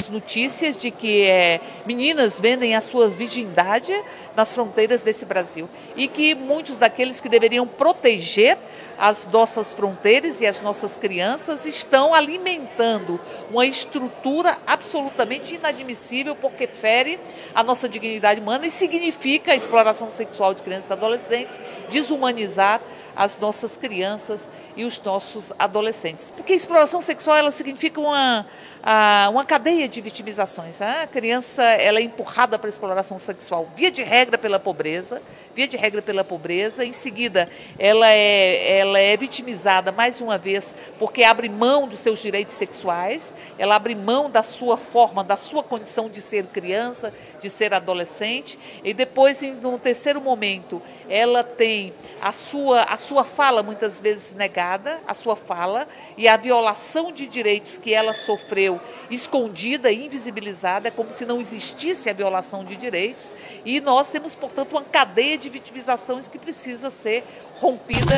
temos notícias de que meninas vendem a sua virgindade nas fronteiras desse Brasil e que muitos daqueles que deveriam proteger as nossas fronteiras e as nossas crianças estão alimentando uma estrutura absolutamente inadmissível, porque fere a nossa dignidade humana e significa a exploração sexual de crianças e adolescentes, desumanizar as nossas crianças e os nossos adolescentes. Porque a exploração sexual ela significa uma cadeia de vitimizações. A criança ela é empurrada para a exploração sexual, via de regra pela pobreza, em seguida ela é vitimizada mais uma vez porque abre mão dos seus direitos sexuais, ela abre mão da sua forma, da sua condição de ser criança, de ser adolescente, e depois, no terceiro momento, ela tem a sua fala muitas vezes negada, a sua fala e a violação de direitos que ela sofreu escondida e invisibilizada, como se não existisse a violação de direitos, e nós temos, portanto, uma cadeia de vitimizações que precisa ser rompida.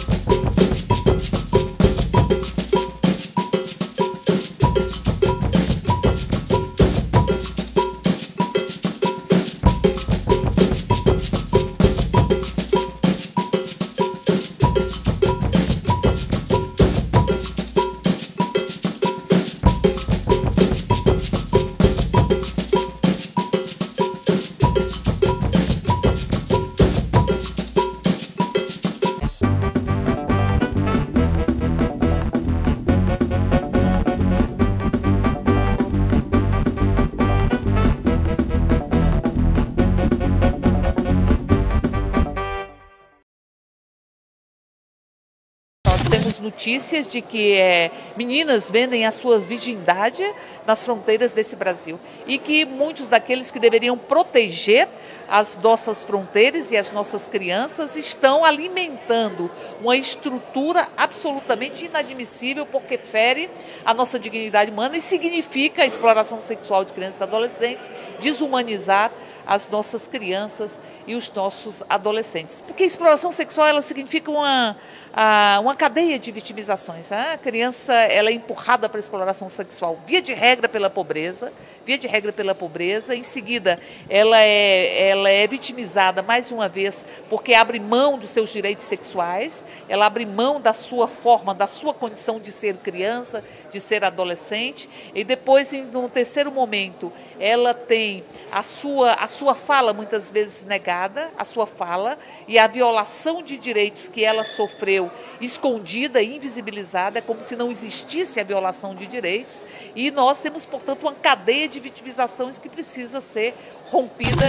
Temos notícias de que meninas vendem a sua virgindade nas fronteiras desse Brasil e que muitos daqueles que deveriam proteger as nossas fronteiras e as nossas crianças estão alimentando uma estrutura absolutamente inadmissível, porque fere a nossa dignidade humana e significa a exploração sexual de crianças e adolescentes, desumanizar as nossas crianças e os nossos adolescentes. Porque a exploração sexual ela significa uma cadeia de vitimizações. A criança ela é empurrada para a exploração sexual, via de regra pela pobreza, em seguida ela é vitimizada mais uma vez porque abre mão dos seus direitos sexuais, ela abre mão da sua forma, da sua condição de ser criança, de ser adolescente, e depois, no terceiro momento, ela tem a sua fala muitas vezes negada, a sua fala e a violação de direitos que ela sofreu escondida e invisibilizada, como se não existisse a violação de direitos, e nós temos, portanto, uma cadeia de vitimizações que precisa ser rompida.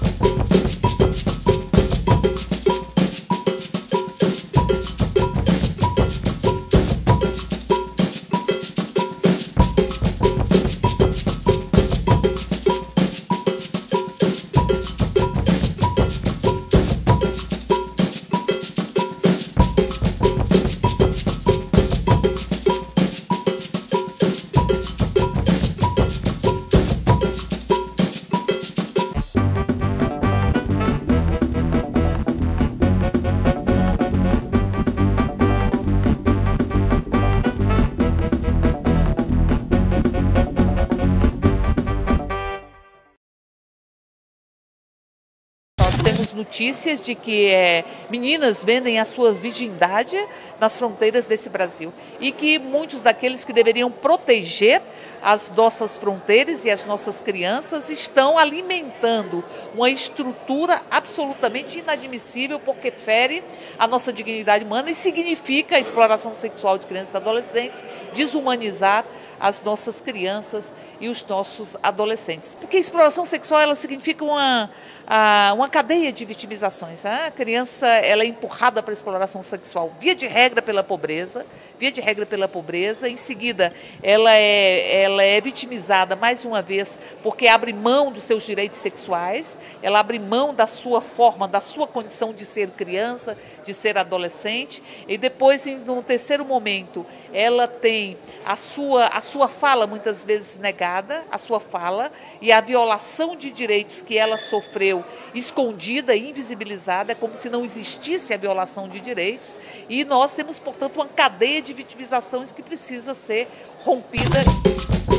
Temos notícias de que meninas vendem a sua virgindade nas fronteiras desse Brasil e que muitos daqueles que deveriam proteger as nossas fronteiras e as nossas crianças estão alimentando uma estrutura absolutamente inadmissível, porque fere a nossa dignidade humana e significa a exploração sexual de crianças e adolescentes, desumanizar as nossas crianças e os nossos adolescentes. Porque a exploração sexual ela significa uma cadeia de vitimizações. A criança ela é empurrada para a exploração sexual, via de regra pela pobreza, em seguida ela é vitimizada mais uma vez porque abre mão dos seus direitos sexuais, ela abre mão da sua forma, da sua condição de ser criança, de ser adolescente, e depois, no terceiro momento, ela tem a sua fala muitas vezes negada, a sua fala e a violação de direitos que ela sofreu escondida e invisibilizada, como se não existisse a violação de direitos, e nós temos, portanto, uma cadeia de vitimizações que precisa ser rompida.